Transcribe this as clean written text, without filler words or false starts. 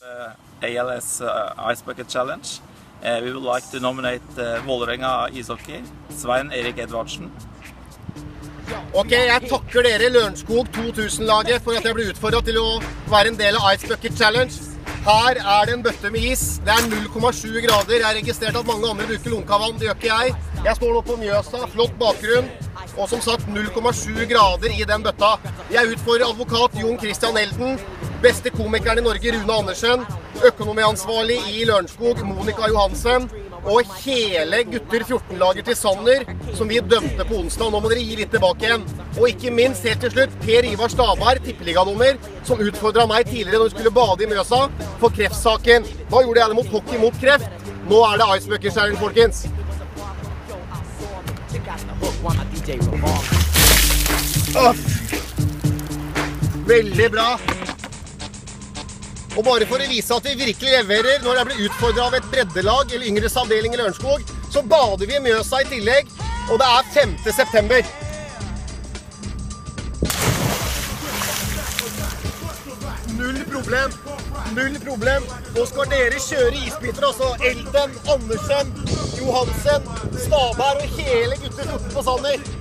ALS Ice Bucket Challenge. We would like to nominate Vålerenga ishockey, Svein Erik Edvardsen. Ok, jeg takker dere Lørenskog 2000-laget for at jeg ble utfordret til å være en del av Ice Bucket Challenge. Her det en bøtte med is, det 0,7 grader, jeg har registrert at mange andre bruker lunkavann, det gjør ikke jeg. Jeg står nå på Mjøsa, flott bakgrunn, og som sagt 0,7 grader i den bøtta. Jeg utfordrer advokat Jon Christian Elden, beste komikeren i Norge Rune Andersen, økonomiansvarlig i Lørenskog Monica Johansen, og hele gutter 14-lager til Sander, som vi dømte på onsdag. Nå må dere gi litt tilbake igjen. Og ikke minst, helt til slutt, Per Ivar Stabar, tippeligadommer, som utfordret meg tidligere når vi skulle bade i Mjøsa for kreftsaken. Da gjorde jeg det mot hockey mot kreft. Nå det Ice Bucket Challenge, folkens. Veldig bra. Og bare for å vise at vi virkelig leverer når jeg blir utfordret av et breddelag eller yngres avdeling i Lørenskog, så bader vi i Mjøsa i tillegg, og det 5. september. Null problem. Null problem. Nå skal dere kjøre isbiter, altså Elden, Andersen, Johansen, Stabar og hele gutter 14 på Sander.